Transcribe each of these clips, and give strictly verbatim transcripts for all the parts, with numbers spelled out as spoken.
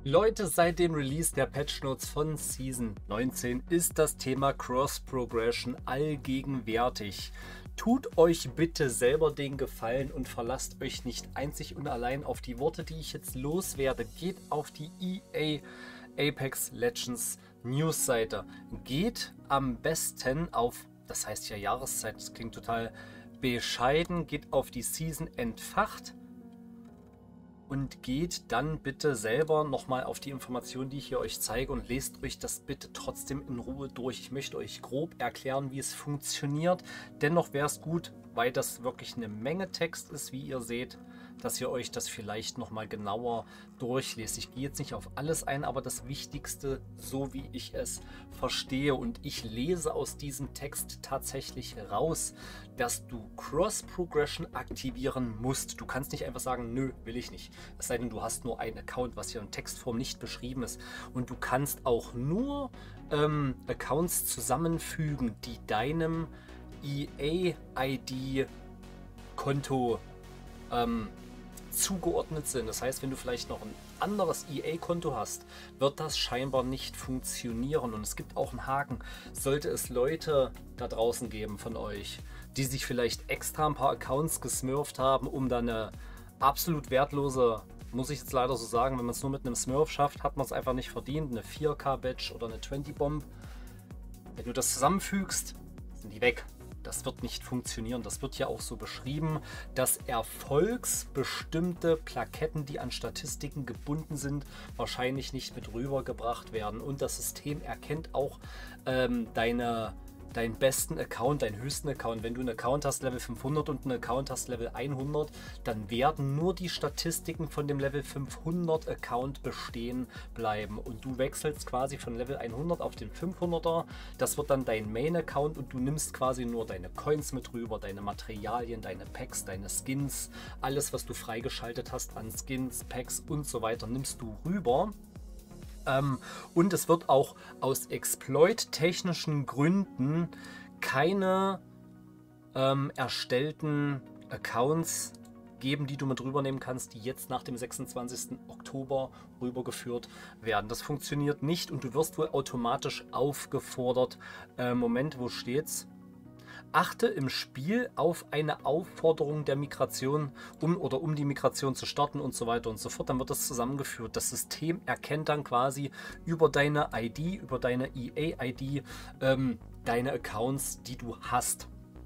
Leute, seit dem Release der Patch Notes von Season neunzehn ist das Thema Cross Progression allgegenwärtig. Tut euch bitte selber den Gefallen und verlasst euch nicht einzig und allein auf die Worte, die ich jetzt loswerde. Geht auf die E A Apex Legends Newsseite. Geht am besten auf, das heißt ja Jahreszeit, das klingt total bescheiden, geht auf die Season entfacht. Und geht dann bitte selber nochmal auf die Informationen, die ich hier euch zeige, und lest euch das bitte trotzdem in Ruhe durch. Ich möchte euch grob erklären, wie es funktioniert. Dennoch wäre es gut, weil das wirklich eine Menge Text ist, wie ihr seht, dass ihr euch das vielleicht nochmal genauer durchlest. Ich gehe jetzt nicht auf alles ein, aber das Wichtigste, so wie ich es verstehe. Und ich lese aus diesem Text tatsächlich raus, dass du Cross-Progression aktivieren musst. Du kannst nicht einfach sagen, nö, will ich nicht. Es sei denn, du hast nur einen Account, was hier in Textform nicht beschrieben ist. Und du kannst auch nur ähm, Accounts zusammenfügen, die deinem E A-I D-Konto ähm, zugeordnet sind. Das heißt, wenn du vielleicht noch ein anderes E A-Konto hast, wird das scheinbar nicht funktionieren. Und es gibt auch einen Haken. Sollte es Leute da draußen geben von euch, die sich vielleicht extra ein paar Accounts gesmurft haben, um dann eine absolut wertlose, muss ich jetzt leider so sagen, wenn man es nur mit einem Smurf schafft, hat man es einfach nicht verdient, eine vier K Badge oder eine zwanzig Bomb. Wenn du das zusammenfügst, sind die weg. Das wird nicht funktionieren. Das wird ja auch so beschrieben, dass erfolgsbestimmte Plaketten, die an Statistiken gebunden sind, wahrscheinlich nicht mit rübergebracht werden. Und das System erkennt auch ähm, deine, deinen besten Account, deinen höchsten Account. Wenn du einen Account hast Level fünfhundert und einen Account hast Level hundert, dann werden nur die Statistiken von dem Level fünfhundert Account bestehen bleiben. Und du wechselst quasi von Level hundert auf den fünfhunderter. Das wird dann dein Main Account und du nimmst quasi nur deine Coins mit rüber, deine Materialien, deine Packs, deine Skins, alles, was du freigeschaltet hast an Skins, Packs und so weiter, nimmst du rüber. Ähm, und es wird auch aus exploit-technischen Gründen keine ähm, erstellten Accounts geben, die du mit rübernehmen kannst, die jetzt nach dem sechsundzwanzigsten Oktober rübergeführt werden. Das funktioniert nicht und du wirst wohl automatisch aufgefordert. Äh, Moment, wo steht's? Achte im Spiel auf eine Aufforderung der Migration, um oder um die Migration zu starten und so weiter und so fort. Dann wird das zusammengeführt. Das System erkennt dann quasi über deine I D, über deine E A-I D, ähm, deine Accounts, die du hast.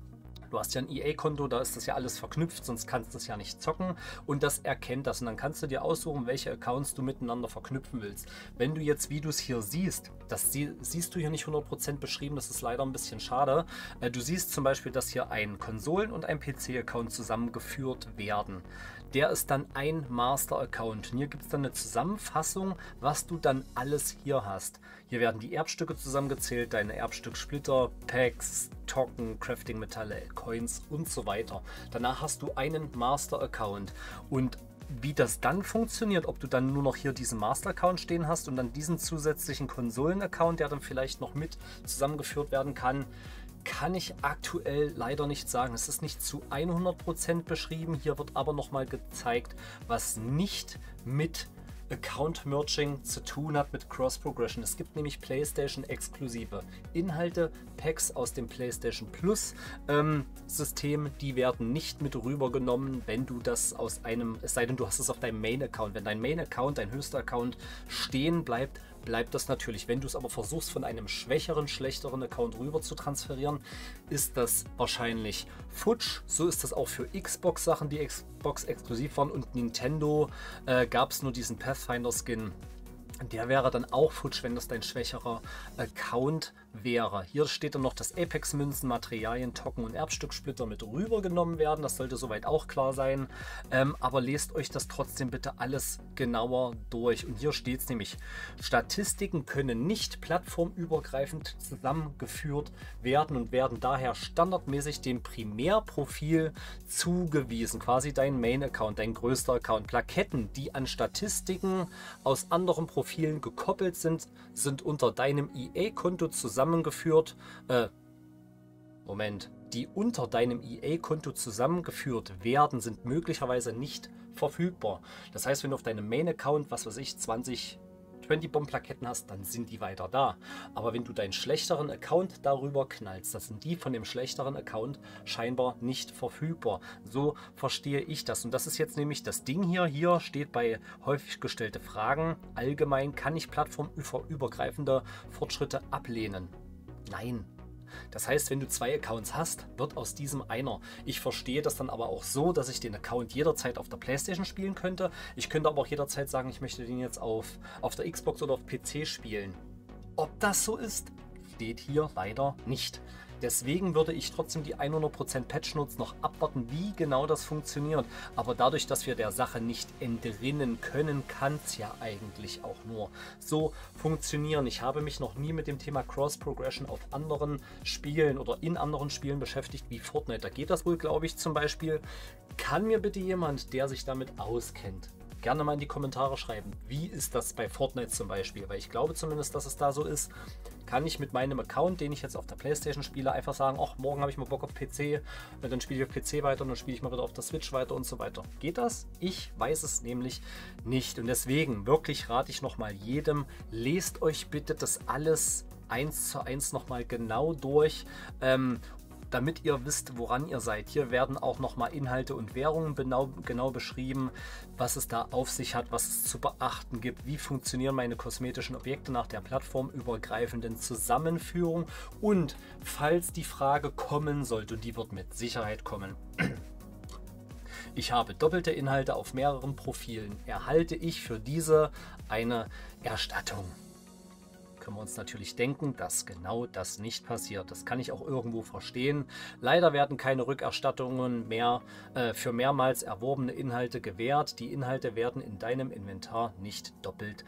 Du hast ja ein E A-Konto, da ist das ja alles verknüpft, sonst kannst du es ja nicht zocken, und das erkennt das und dann kannst du dir aussuchen, welche Accounts du miteinander verknüpfen willst. Wenn du jetzt, wie du es hier siehst, das sie, siehst du hier nicht hundert Prozent beschrieben, das ist leider ein bisschen schade. Äh, du siehst zum Beispiel, dass hier ein Konsolen- und ein P C-Account zusammengeführt werden. Der ist dann ein Master-Account. Und hier gibt es dann eine Zusammenfassung, was du dann alles hier hast. Hier werden die Erbstücke zusammengezählt, deine Erbstück-Splitter, Packs, Token, Crafting-Metalle, Coins und so weiter. Danach hast du einen Master-Account. Und wie das dann funktioniert, ob du dann nur noch hier diesen Master-Account stehen hast und dann diesen zusätzlichen Konsolen-Account, der dann vielleicht noch mit zusammengeführt werden kann, kann ich aktuell leider nicht sagen. Es ist nicht zu hundert Prozent beschrieben. Hier wird aber nochmal gezeigt, was nicht mit Account Merging zu tun hat, mit Cross Progression. Es gibt nämlich PlayStation exklusive Inhalte, Packs aus dem PlayStation Plus ähm, System, die werden nicht mit rübergenommen, wenn du das aus einem, es sei denn, du hast es auf deinem Main Account. Wenn dein Main Account, dein höchster Account stehen bleibt, bleibt das natürlich. Wenn du es aber versuchst, von einem schwächeren, schlechteren Account rüber zu transferieren, ist das wahrscheinlich futsch. So ist das auch für Xbox-Sachen, die Xbox exklusiv waren, und Nintendo äh, gab es nur diesen Pathfinder-Skin. Der wäre dann auch futsch, wenn das dein schwächerer Account wäre. Hier steht dann noch, dass Apex-Münzen, Materialien, Token und Erbstücksplitter mit rübergenommen werden. Das sollte soweit auch klar sein. Ähm, aber lest euch das trotzdem bitte alles genauer durch. Und hier steht es nämlich, Statistiken können nicht plattformübergreifend zusammengeführt werden und werden daher standardmäßig dem Primärprofil zugewiesen. Quasi dein Main-Account, dein größter Account. Plaketten, die an Statistiken aus anderen Profilen gekoppelt sind, sind unter deinem E A-Konto zusammengeführt. Äh, Moment. Die unter deinem E A-Konto zusammengeführt werden, sind möglicherweise nicht verfügbar. Das heißt, wenn du auf deinem Main-Account, was weiß ich, zwanzig zwanzig Bomb-Plaketten hast, dann sind die weiter da. Aber wenn du deinen schlechteren Account darüber knallst, das sind die von dem schlechteren Account scheinbar nicht verfügbar. So verstehe ich das. Und das ist jetzt nämlich das Ding hier. Hier steht bei häufig gestellte Fragen, allgemein kann ich plattformübergreifende Fortschritte ablehnen. Nein. Das heißt, wenn du zwei Accounts hast, wird aus diesem einer. Ich verstehe das dann aber auch so, dass ich den Account jederzeit auf der PlayStation spielen könnte. Ich könnte aber auch jederzeit sagen, ich möchte den jetzt auf, auf der Xbox oder auf P C spielen. Ob das so ist, steht hier leider nicht. Deswegen würde ich trotzdem die hundert Prozent Patch-Notes noch abwarten, wie genau das funktioniert. Aber dadurch, dass wir der Sache nicht entrinnen können, kann es ja eigentlich auch nur so funktionieren. Ich habe mich noch nie mit dem Thema Cross-Progression auf anderen Spielen oder in anderen Spielen beschäftigt wie Fortnite. Da geht das wohl, glaube ich, zum Beispiel. Kann mir bitte jemand, der sich damit auskennt, gerne mal in die Kommentare schreiben, wie ist das bei Fortnite zum Beispiel, weil ich glaube zumindest, dass es da so ist, kann ich mit meinem Account, den ich jetzt auf der PlayStation spiele, einfach sagen, ach, morgen habe ich mal Bock auf P C, dann spiele ich auf P C weiter und dann spiele ich mal wieder auf der Switch weiter und so weiter. Geht das? Ich weiß es nämlich nicht und deswegen wirklich rate ich nochmal jedem, lest euch bitte das alles eins zu eins nochmal genau durch, ähm, damit ihr wisst, woran ihr seid. Hier werden auch nochmal Inhalte und Währungen genau, genau beschrieben, was es da auf sich hat, was es zu beachten gibt, wie funktionieren meine kosmetischen Objekte nach der plattformübergreifenden Zusammenführung und falls die Frage kommen sollte, und die wird mit Sicherheit kommen, ich habe doppelte Inhalte auf mehreren Profilen, erhalte ich für diese eine Erstattung? Können wir uns natürlich denken, dass genau das nicht passiert. Das kann ich auch irgendwo verstehen. Leider werden keine Rückerstattungen mehr äh, für mehrmals erworbene Inhalte gewährt. Die Inhalte werden in deinem Inventar nicht doppelt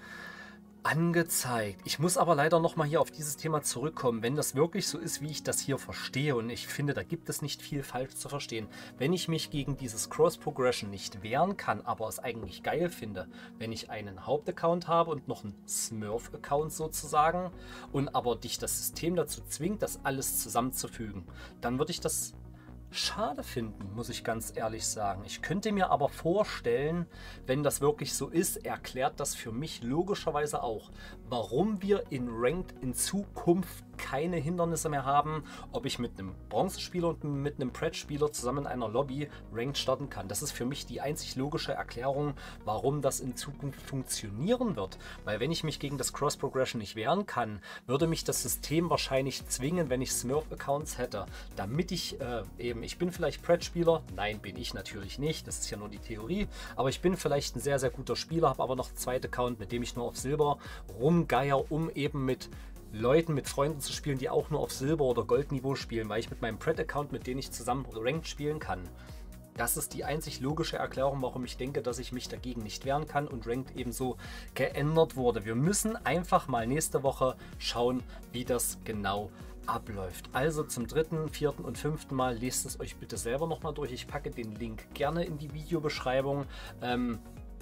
angezeigt. Ich muss aber leider noch mal hier auf dieses Thema zurückkommen. Wenn das wirklich so ist, wie ich das hier verstehe, und ich finde, da gibt es nicht viel falsch zu verstehen, wenn ich mich gegen dieses Cross-Progression nicht wehren kann, aber es eigentlich geil finde, wenn ich einen Hauptaccount habe und noch einen Smurf-Account sozusagen und aber dich das System dazu zwingt, das alles zusammenzufügen, dann würde ich das schade finden, muss ich ganz ehrlich sagen. Ich könnte mir aber vorstellen, wenn das wirklich so ist, erklärt das für mich logischerweise auch, warum wir in Ranked in Zukunft keine Hindernisse mehr haben, ob ich mit einem Bronzespieler und mit einem Pred-Spieler zusammen in einer Lobby Ranked starten kann. Das ist für mich die einzig logische Erklärung, warum das in Zukunft funktionieren wird. Weil wenn ich mich gegen das Cross-Progression nicht wehren kann, würde mich das System wahrscheinlich zwingen, wenn ich Smurf-Accounts hätte, damit ich äh, eben, ich bin vielleicht Pred-Spieler, nein, bin ich natürlich nicht, das ist ja nur die Theorie, aber ich bin vielleicht ein sehr, sehr guter Spieler, habe aber noch einen zweiten Account, mit dem ich nur auf Silber rumgeier, um eben mit Leuten, mit Freunden zu spielen, die auch nur auf Silber- oder Goldniveau spielen, weil ich mit meinem Pred-Account, mit dem ich zusammen Ranked spielen kann. Das ist die einzig logische Erklärung, warum ich denke, dass ich mich dagegen nicht wehren kann und Ranked ebenso geändert wurde. Wir müssen einfach mal nächste Woche schauen, wie das genau abläuft. Also zum dritten, vierten und fünften Mal lest es euch bitte selber nochmal durch. Ich packe den Link gerne in die Videobeschreibung. Ähm,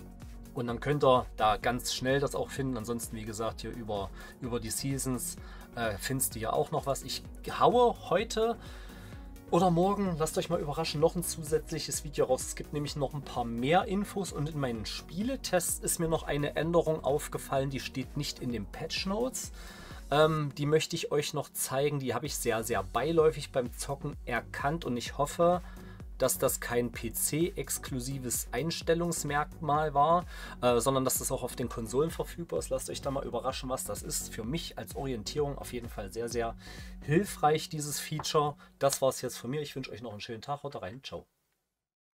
Und dann könnt ihr da ganz schnell das auch finden. Ansonsten, wie gesagt, hier über, über die Seasons äh, findest du ja auch noch was. Ich haue heute oder morgen, lasst euch mal überraschen, noch ein zusätzliches Video raus. Es gibt nämlich noch ein paar mehr Infos und in meinen Spieletests ist mir noch eine Änderung aufgefallen, die steht nicht in den Patch Notes. Ähm, die möchte ich euch noch zeigen. Die habe ich sehr, sehr beiläufig beim Zocken erkannt und ich hoffe, dass das kein P C-exklusives Einstellungsmerkmal war, äh, sondern dass das auch auf den Konsolen verfügbar ist. Lasst euch da mal überraschen, was das ist. Für mich als Orientierung auf jeden Fall sehr, sehr hilfreich, dieses Feature. Das war es jetzt von mir. Ich wünsche euch noch einen schönen Tag. Haut rein. Ciao.